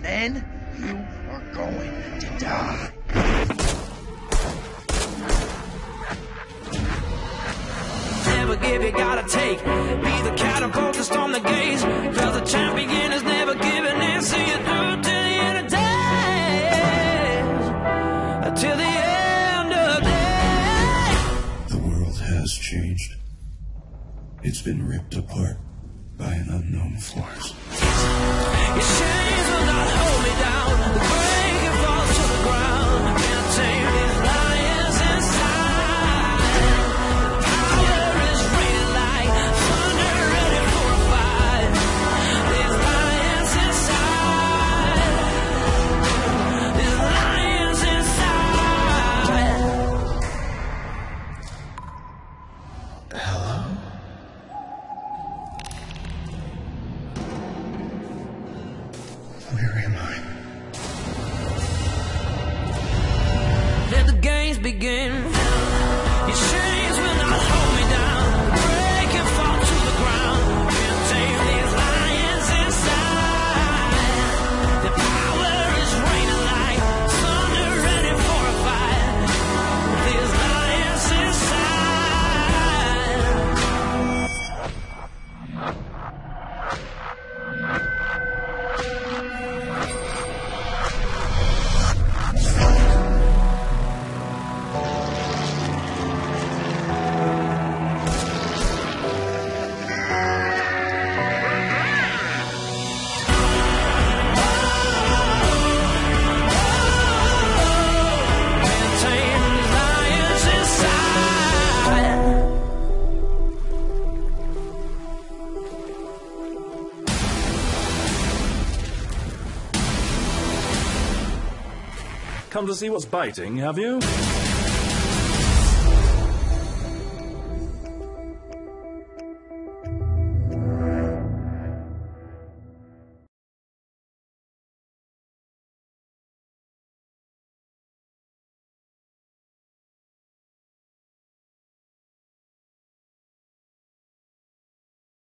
then you are going to die. Never give, you gotta take. Be the catapult to storm the gates. Cause the champion is never giving in. See you through till the end of days. Till the end of days. The world has changed. It's been ripped apart by an unknown force. Your chains will not hold me down. The break and fall to the ground. Can't tame these lions inside. Power is raining like thunder, ready for a fight. These lions inside. These lions inside. Hello? Where am I? Let the games begin. Your chains will not hold me down. Break and fall to the ground. Can't tame these lions inside. The power is raining like thunder, ready for a fight. These lions inside. Can't tame these lions inside. Come to see what's biting, have you?